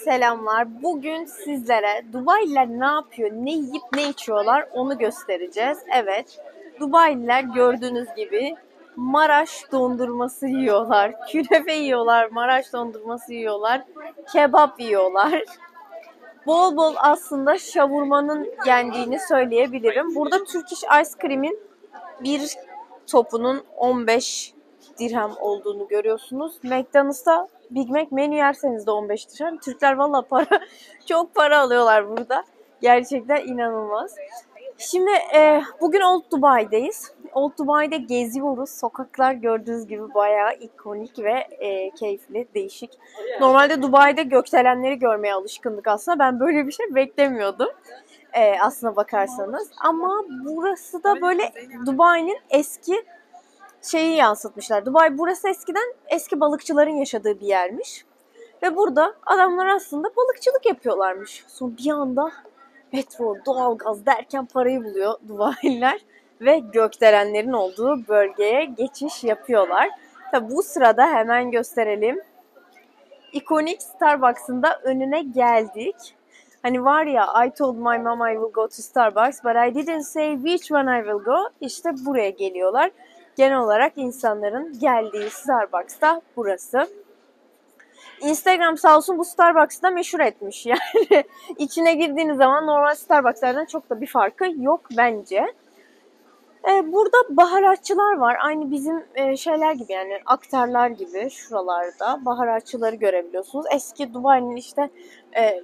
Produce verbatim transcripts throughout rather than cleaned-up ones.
Selamlar. Bugün sizlere Dubai'liler ne yapıyor, ne yiyip ne içiyorlar onu göstereceğiz. Evet, Dubai'liler gördüğünüz gibi Maraş dondurması yiyorlar, künefe yiyorlar, Maraş dondurması yiyorlar, kebap yiyorlar. Bol bol aslında şavurmanın yendiğini söyleyebilirim. Burada Turkish Ice Cream'in bir topunun on beş dirhem olduğunu görüyorsunuz. McDonald's'ta Big Mac menü yerseniz de on beş dirhem. Türkler valla para çok para alıyorlar burada. Gerçekten inanılmaz. Şimdi e, bugün Old Dubai'deyiz. Old Dubai'de geziyoruz. Sokaklar gördüğünüz gibi bayağı ikonik ve e, keyifli, değişik. Normalde Dubai'de gökdelenleri görmeye alışkındık aslında. Ben böyle bir şey beklemiyordum. E, aslına bakarsanız. Ama burası da böyle Dubai'nin eski şeyi yansıtmışlar. Dubai burası eskiden eski balıkçıların yaşadığı bir yermiş. Ve burada adamlar aslında balıkçılık yapıyorlarmış. Sonra bir anda petrol, doğalgaz derken parayı buluyor Dubai'liler ve gökdelenlerin olduğu bölgeye geçiş yapıyorlar. Tabi bu sırada hemen gösterelim. İkonik Starbucks'ın da önüne geldik. Hani var ya, I told my mom I will go to Starbucks but I didn't say which one I will go. İşte buraya geliyorlar. Genel olarak insanların geldiği Starbucks da burası. Instagram sağ olsun bu Starbucks'ı da meşhur etmiş. Yani içine girdiğiniz zaman normal Starbucks'lardan çok da bir farkı yok bence. Ee, burada baharatçılar var. Aynı bizim e, şeyler gibi, yani aktarlar gibi şuralarda baharatçıları görebiliyorsunuz. Eski Dubai'nin işte e,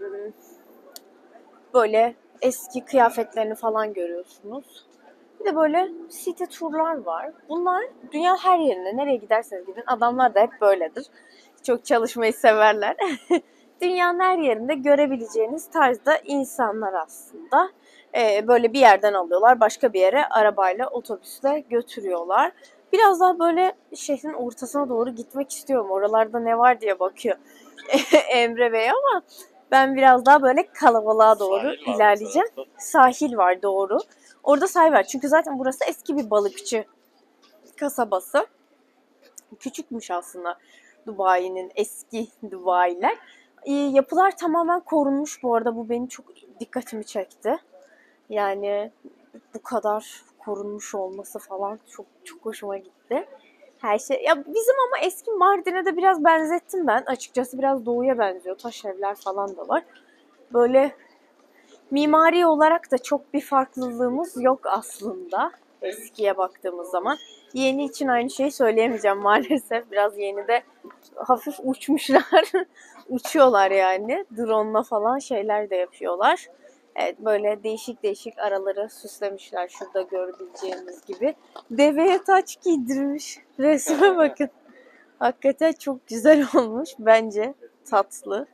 böyle eski kıyafetlerini falan görüyorsunuz. Bir de böyle city turlar var. Bunlar dünya her yerine, nereye giderseniz gidin, adamlar da hep böyledir. Çok çalışmayı severler. Dünyanın her yerinde görebileceğiniz tarzda insanlar aslında. Ee, böyle bir yerden alıyorlar, başka bir yere arabayla, otobüsle götürüyorlar. Biraz daha böyle şehrin ortasına doğru gitmek istiyorum. Oralarda ne var diye bakıyor Emre Bey, ama ben biraz daha böyle kalabalığa doğru sahil ilerleyeceğim. Var, sahil var, doğru. Orada sahil var. Çünkü zaten burası eski bir balıkçı kasabası. Küçükmüş aslında Dubai'nin, eski Dubai'ler. E, yapılar tamamen korunmuş bu arada. Bu benim çok dikkatimi çekti. Yani bu kadar korunmuş olması falan çok çok hoşuma gitti. Her şey. Ya bizim ama eski Mardin'e de biraz benzettim ben. Açıkçası biraz doğuya benziyor. Taş evler falan da var. Böyle mimari olarak da çok bir farklılığımız yok aslında. Eskiye baktığımız zaman. Yeni için aynı şeyi söyleyemeyeceğim maalesef. Biraz yeni de hafif uçmuşlar. Uçuyorlar yani. Drone'la falan şeyler de yapıyorlar. Evet, böyle değişik değişik araları süslemişler şurada görebileceğiniz gibi. Deveye taç giydirmiş. Resme bakın. Hakikaten çok güzel olmuş. Bence tatlı.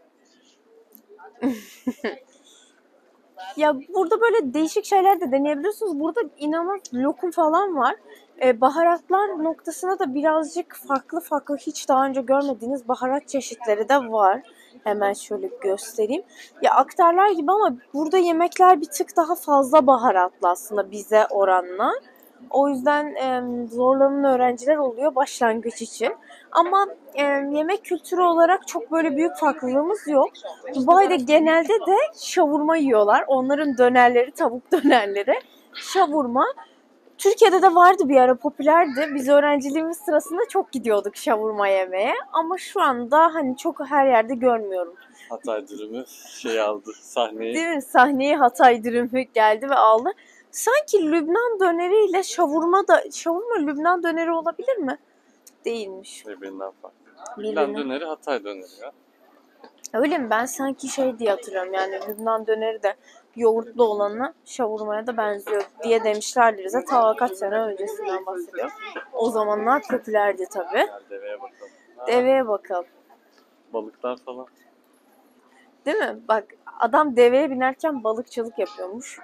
Ya burada böyle değişik şeyler de deneyebiliyorsunuz. Burada inanılmaz lokum falan var. Ee, baharatlar noktasına da birazcık farklı farklı, hiç daha önce görmediğiniz baharat çeşitleri de var. Hemen şöyle göstereyim. Ya aktarlar gibi ama burada yemekler bir tık daha fazla baharatlı aslında bize oranla. O yüzden e, zorlanan öğrenciler oluyor başlangıç için. Ama e, yemek kültürü olarak çok böyle büyük farklılığımız yok. Dubai'de genelde de şavurma yiyorlar. Onların dönerleri, tavuk dönerleri. Şavurma. Türkiye'de de vardı bir ara, popülerdi. Biz öğrenciliğimiz sırasında çok gidiyorduk şavurma yemeye. Ama şu anda hani çok her yerde görmüyorum. Hatay dürümü şey aldı sahneyi. Değil mi? Sahneyi Hatay dürümü geldi ve aldı. Sanki Lübnan döneriyle şavurma da, şavurma Lübnan döneri olabilir mi? Değilmiş. Birbirinden farklı. Birbirinden. Lübnan döneri Hatay döneri ya. Öyle mi? Ben sanki şey diye hatırlıyorum, yani Lübnan döneri de yoğurtlu olanına şavurmaya da benziyor diye demişlerdi bize. Ta kaç sene öncesinden bahsediyorum. O zamanlar popülerdi tabii. Yani deveye bakalım. Deveye bakalım. Balıklar falan. Değil mi? Bak, adam deveye binerken balıkçılık yapıyormuş.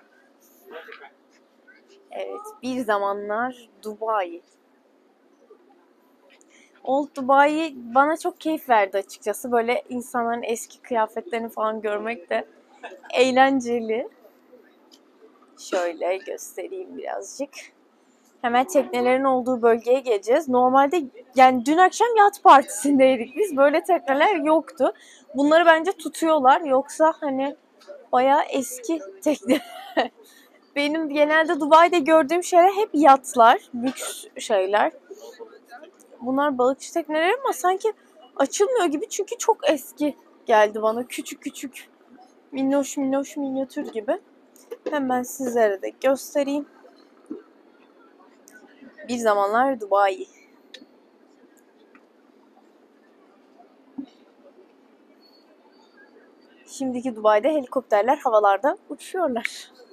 Evet, bir zamanlar Dubai. Old Dubai bana çok keyif verdi açıkçası. Böyle insanların eski kıyafetlerini falan görmek de eğlenceli. Şöyle göstereyim birazcık. Hemen teknelerin olduğu bölgeye geleceğiz. Normalde yani dün akşam yat partisindeydik biz. Böyle tekneler yoktu. Bunları bence tutuyorlar. Yoksa hani bayağı eski tekne. Benim genelde Dubai'de gördüğüm şeyler hep yatlar, lüks şeyler. Bunlar balıkçı tekneleri ama sanki açılmıyor gibi çünkü çok eski geldi bana. Küçük küçük, minnoş minnoş minyatür gibi. Hemen sizlere de göstereyim. Bir zamanlar Dubai. Şimdiki Dubai'de helikopterler havalarda uçuyorlar.